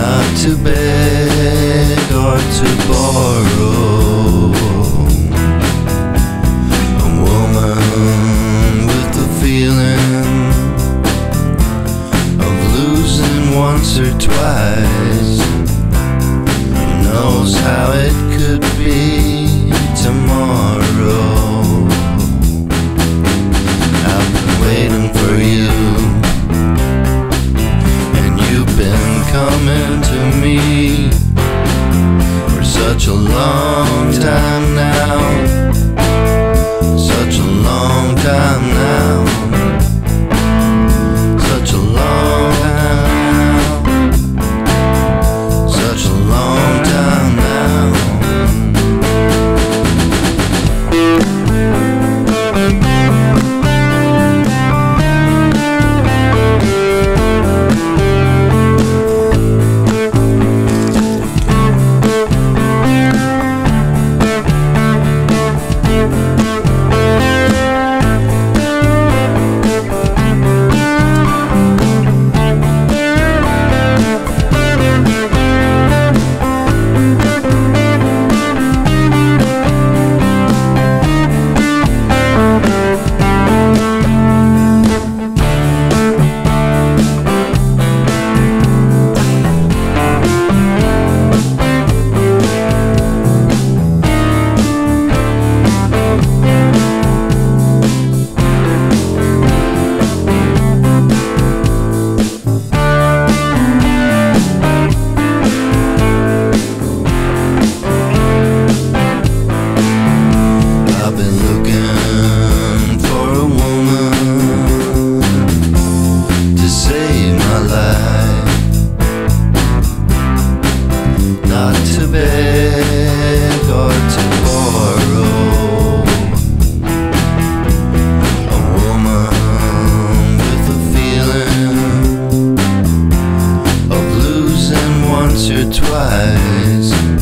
not to beg or to borrow. A woman with the feeling of losing once or twice knows how it could be tomorrow. I've been waiting for you, and you've been coming to me for such a long time now, such a long time now, such a long time now, such a long time now. Not to beg or to borrow. A woman with a feeling of losing once or twice